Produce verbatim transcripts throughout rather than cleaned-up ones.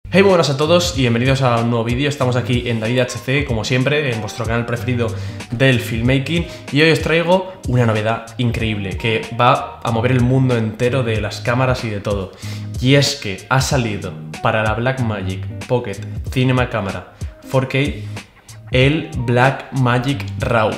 Hey, buenas a todos y bienvenidos a un nuevo vídeo. Estamos aquí en David H C, como siempre, en vuestro canal preferido del filmmaking, y hoy os traigo una novedad increíble que va a mover el mundo entero de las cámaras y de todo. Y es que ha salido para la Blackmagic Pocket Cinema Camera cuatro K el Blackmagic RAW.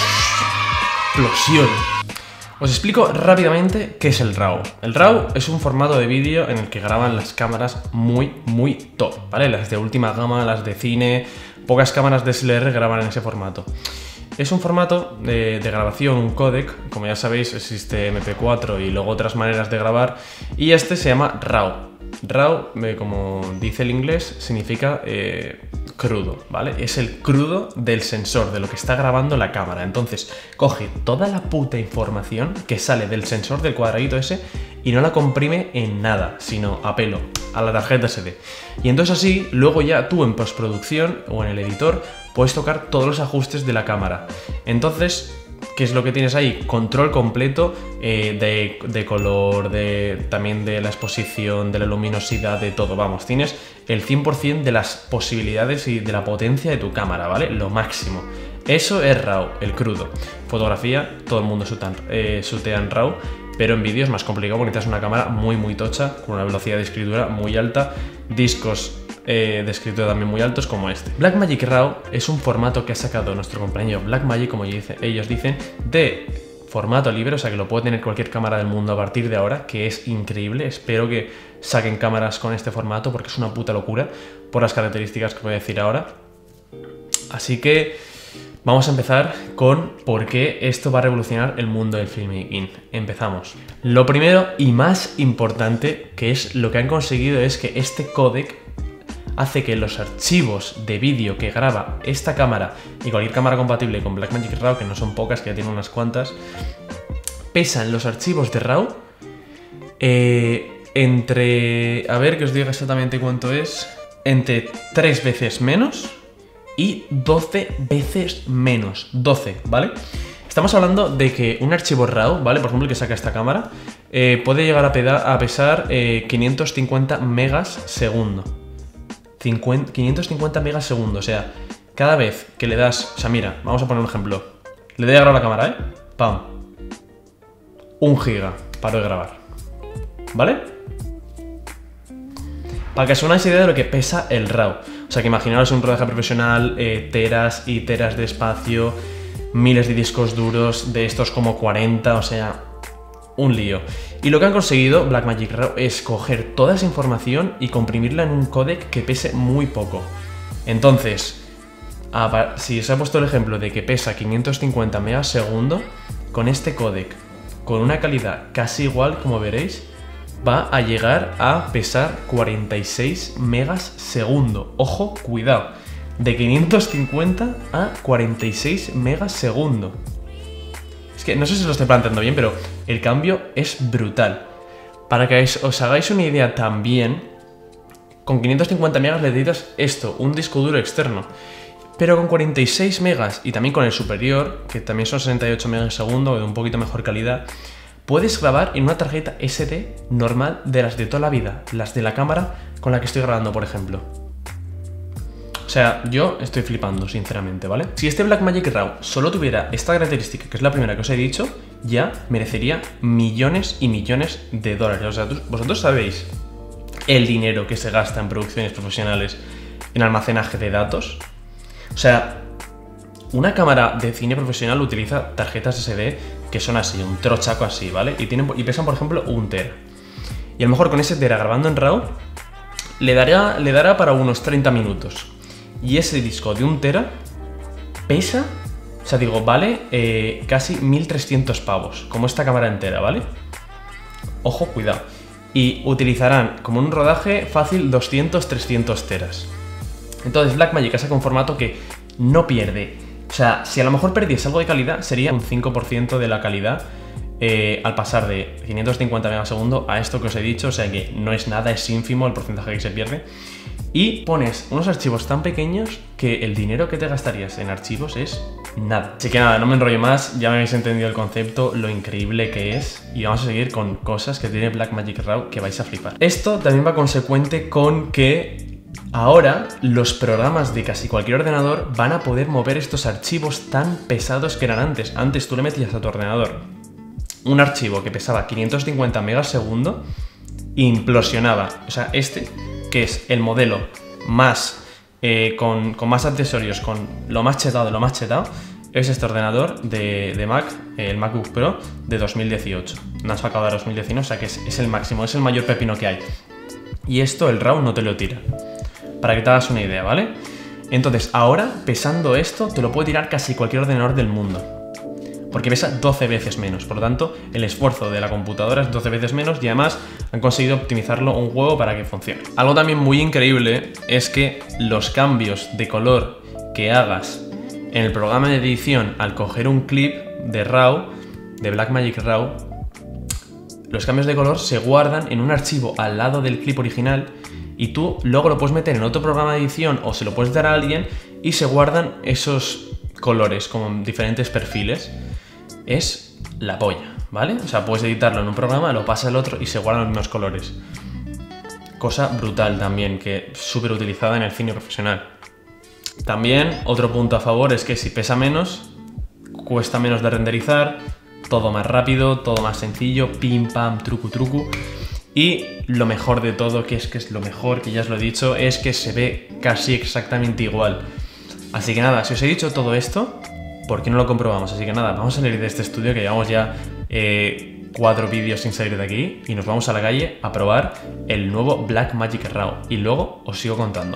Explosión. Os explico rápidamente qué es el RAW. El RAW es un formato de vídeo en el que graban las cámaras muy, muy top, ¿vale? Las de última gama, las de cine, pocas cámaras de S L R graban en ese formato. Es un formato de, de grabación, un códec, como ya sabéis existe M P cuatro y luego otras maneras de grabar, y este se llama RAW. RAW, eh, como dice el inglés, significa eh, crudo, ¿vale? Es el crudo del sensor, de lo que está grabando la cámara. Entonces, coge toda la puta información que sale del sensor del cuadradito ese y no la comprime en nada, sino a pelo, a la tarjeta S D. Y entonces así, luego ya tú en postproducción o en el editor puedes tocar todos los ajustes de la cámara. Entonces, ¿qué es lo que tienes ahí? Control completo eh, de, de color, de, también de la exposición, de la luminosidad, de todo. Vamos, tienes el cien por cien de las posibilidades y de la potencia de tu cámara, ¿vale? Lo máximo. Eso es RAW, el crudo. Fotografía, todo el mundo sutea, eh, sutea en RAW, pero en vídeo es más complicado porque necesitas una cámara muy, muy tocha, con una velocidad de escritura muy alta, discos Eh, de escritura también muy altos como este. Blackmagic RAW es un formato que ha sacado nuestro compañero Blackmagic, como ellos dicen, de formato libre, o sea que lo puede tener cualquier cámara del mundo a partir de ahora, que es increíble. Espero que saquen cámaras con este formato porque es una puta locura por las características que voy a decir ahora. Así que vamos a empezar con por qué esto va a revolucionar el mundo del filmmaking. Empezamos. Lo primero y más importante, que es lo que han conseguido, es que este códec hace que los archivos de vídeo que graba esta cámara y cualquier cámara compatible con Blackmagic RAW, que no son pocas, que ya tienen unas cuantas, pesan los archivos de RAW eh, entre, a ver que os diga exactamente cuánto es, entre tres veces menos y doce veces menos, doce, ¿vale? Estamos hablando de que un archivo RAW, ¿vale? Por ejemplo, el que saca esta cámara, eh, puede llegar a, peda a pesar eh, quinientos cincuenta megas segundo. quinientos cincuenta megas segundo, o sea, cada vez que le das, o sea, mira, vamos a poner un ejemplo. Le doy a grabar la cámara, ¿eh? ¡Pam! Un giga, paro de grabar. ¿Vale? Para que os hagáis idea de lo que pesa el RAW. O sea, que imaginaos un rodaje profesional, eh, teras y teras de espacio, miles de discos duros, de estos como cuarenta, o sea, un lío. Y lo que han conseguido Blackmagic RAW es coger toda esa información y comprimirla en un códec que pese muy poco. Entonces, si os he puesto el ejemplo de que pesa quinientos cincuenta megas segundo, con este códec, con una calidad casi igual, como veréis, va a llegar a pesar cuarenta y seis megas segundo. Ojo, cuidado, de quinientos cincuenta a cuarenta y seis megas segundo. Es que no sé si lo estoy planteando bien, pero el cambio es brutal. Para que os hagáis una idea también, con quinientos cincuenta megas le necesitas esto, un disco duro externo. Pero con cuarenta y seis megas y también con el superior, que también son sesenta y ocho megas segundo, de un poquito mejor calidad, puedes grabar en una tarjeta S D normal de las de toda la vida, las de la cámara con la que estoy grabando, por ejemplo. O sea, yo estoy flipando, sinceramente, ¿vale? Si este Blackmagic RAW solo tuviera esta característica, que es la primera que os he dicho, ya merecería millones y millones de dólares. O sea, vosotros sabéis el dinero que se gasta en producciones profesionales en almacenaje de datos. O sea, una cámara de cine profesional utiliza tarjetas S D que son así, un trochaco así, ¿vale? Y, tienen, y pesan, por ejemplo, un tera. Y a lo mejor con ese tera grabando en RAW le dará, le dará para unos treinta minutos. Y ese disco de un tera pesa, o sea, digo, vale eh, casi mil trescientos pavos, como esta cámara entera, ¿vale? Ojo, cuidado. Y utilizarán como un rodaje fácil doscientos trescientos teras. Entonces Blackmagic saca un formato que no pierde. O sea, si a lo mejor perdiese algo de calidad, sería un cinco por ciento de la calidad eh, al pasar de quinientos cincuenta megas segundo a esto que os he dicho. O sea que no es nada, es ínfimo el porcentaje que se pierde. Y pones unos archivos tan pequeños que el dinero que te gastarías en archivos es nada. Así que nada, no me enrollo más, ya me habéis entendido el concepto, lo increíble que es, y vamos a seguir con cosas que tiene Blackmagic RAW que vais a flipar. Esto también va consecuente con que Ahora, los programas de casi cualquier ordenador van a poder mover estos archivos tan pesados que eran antes. Antes tú le metías a tu ordenador un archivo que pesaba quinientos cincuenta megas segundo e implosionaba. O sea, este, que es el modelo más, eh, con, con más accesorios, con lo más chetado de lo más chetado, es este ordenador de, de Mac, el MacBook Pro de dos mil dieciocho. No ha sacado de dos mil diecinueve, o sea que es, es el máximo, es el mayor pepino que hay. Y esto el RAW no te lo tira. Para que te hagas una idea, ¿vale? Entonces, ahora, pesando esto, te lo puede tirar casi cualquier ordenador del mundo. Porque pesa doce veces menos. Por lo tanto, el esfuerzo de la computadora es doce veces menos y además han conseguido optimizarlo un huevo para que funcione. Algo también muy increíble es que los cambios de color que hagas en el programa de edición al coger un clip de RAW, de Blackmagic RAW, los cambios de color se guardan en un archivo al lado del clip original y tú luego lo puedes meter en otro programa de edición o se lo puedes dar a alguien y se guardan esos colores como en diferentes perfiles. Es la polla, ¿vale? O sea, puedes editarlo en un programa, lo pasas al otro y se guardan los mismos colores. Cosa brutal también, que súper utilizada en el cine profesional. También, otro punto a favor es que si pesa menos, cuesta menos de renderizar, todo más rápido, todo más sencillo, pim pam, trucu trucu. Y lo mejor de todo, que es que es lo mejor, que ya os lo he dicho, es que se ve casi exactamente igual. Así que nada, si os he dicho todo esto, ¿por qué no lo comprobamos? Así que nada, vamos a salir de este estudio, que llevamos ya eh, cuatro vídeos sin salir de aquí, y nos vamos a la calle a probar el nuevo Blackmagic RAW. Y luego os sigo contando.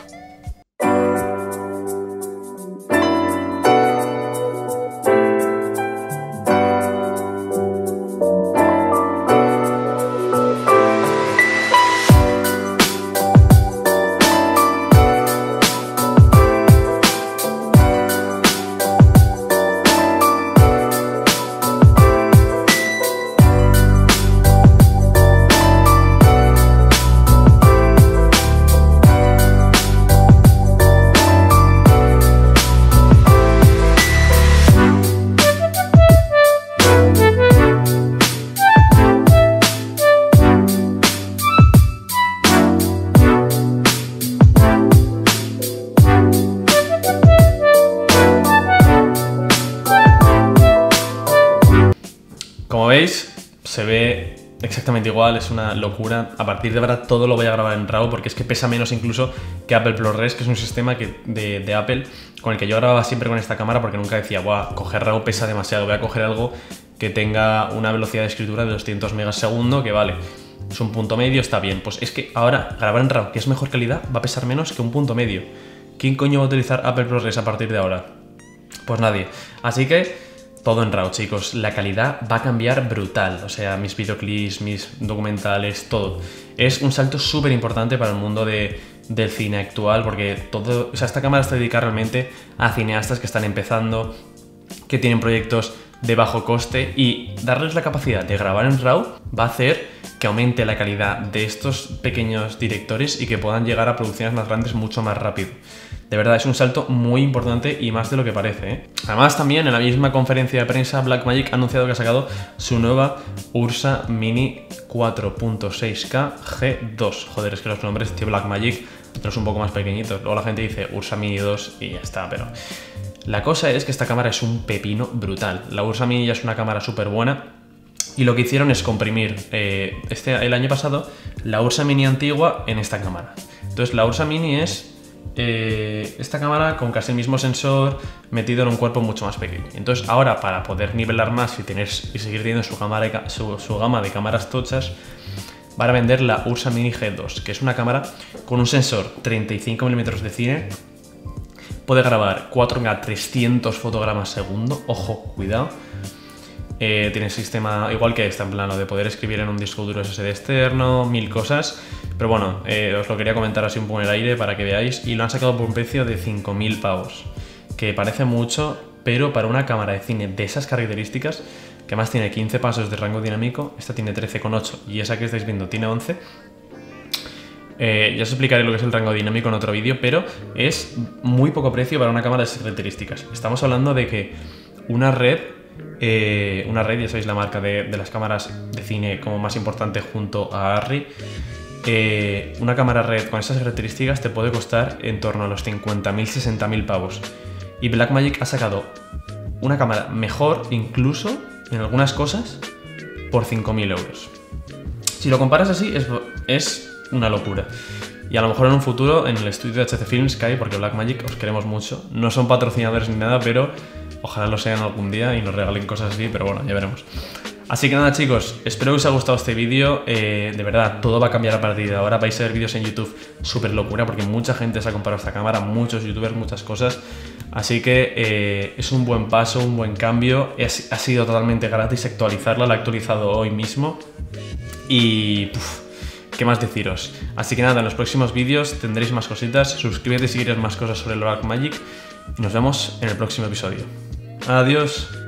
Como veis, se ve exactamente igual, es una locura. A partir de ahora todo lo voy a grabar en RAW porque es que pesa menos incluso que Apple ProRes, que es un sistema que, de, de Apple con el que yo grababa siempre con esta cámara porque nunca decía, guau, coger RAW pesa demasiado, voy a coger algo que tenga una velocidad de escritura de doscientos megas segundo, que vale, es un punto medio, está bien. Pues es que ahora grabar en RAW, que es mejor calidad, va a pesar menos que un punto medio. ¿Quién coño va a utilizar Apple ProRes a partir de ahora? Pues nadie. Así que todo en RAW, chicos. La calidad va a cambiar brutal. O sea, mis videoclips, mis documentales, todo. Es un salto súper importante para el mundo de, del cine actual, porque todo, o sea, esta cámara está dedicada realmente a cineastas que están empezando, que tienen proyectos de bajo coste, y darles la capacidad de grabar en RAW va a hacer que aumente la calidad de estos pequeños directores y que puedan llegar a producciones más grandes mucho más rápido. De verdad, es un salto muy importante y más de lo que parece, ¿eh? Además, también en la misma conferencia de prensa, Blackmagic ha anunciado que ha sacado su nueva Ursa Mini cuatro punto seis K G dos. Joder, es que los nombres de Blackmagic son un poco más pequeñitos. Luego la gente dice Ursa Mini dos y ya está, pero la cosa es que esta cámara es un pepino brutal. La Ursa Mini ya es una cámara súper buena y lo que hicieron es comprimir eh, este, el año pasado la Ursa Mini antigua en esta cámara. Entonces la Ursa Mini es Eh, esta cámara con casi el mismo sensor metido en un cuerpo mucho más pequeño. Entonces ahora, para poder nivelar más y, tener, y seguir teniendo su gama, de, su, su gama de cámaras tochas, van a vender la Ursa Mini G dos, que es una cámara con un sensor treinta y cinco milímetros de cine, puede grabar cuatro K trescientos fotogramas segundo, ojo, cuidado. Eh, tiene sistema igual que esta, en plano de poder escribir en un disco duro S S D externo, mil cosas. Pero bueno, eh, os lo quería comentar así un poco en el aire para que veáis. Y lo han sacado por un precio de cinco mil pavos, que parece mucho, pero para una cámara de cine de esas características, que además tiene quince pasos de rango dinámico, esta tiene trece coma ocho y esa que estáis viendo tiene once. Eh, ya os explicaré lo que es el rango dinámico en otro vídeo, pero es muy poco precio para una cámara de esas características. Estamos hablando de que una red... Eh, una red, ya sabéis, la marca de, de las cámaras de cine como más importante junto a Arri, eh, una cámara Red con esas características te puede costar en torno a los cincuenta mil, sesenta mil pavos. Y Blackmagic ha sacado una cámara mejor, incluso en algunas cosas, por cinco mil euros. Si lo comparas así, es, es una locura. Y a lo mejor en un futuro, en el estudio de H C Films Sky, porque Blackmagic os queremos mucho. No son patrocinadores ni nada, pero ojalá lo sean algún día y nos regalen cosas así, pero bueno, ya veremos. Así que nada, chicos, espero que os haya gustado este vídeo. Eh, de verdad, todo va a cambiar a partir de ahora. Vais a ver vídeos en YouTube súper locura, porque mucha gente se ha comprado esta cámara, muchos youtubers, muchas cosas. Así que eh, es un buen paso, un buen cambio. Es, ha sido totalmente gratis actualizarla, la he actualizado hoy mismo. Y puf, ¿qué más deciros? Así que nada, en los próximos vídeos tendréis más cositas. Suscríbete si quieres más cosas sobre el Blackmagic. Y nos vemos en el próximo episodio. Adiós.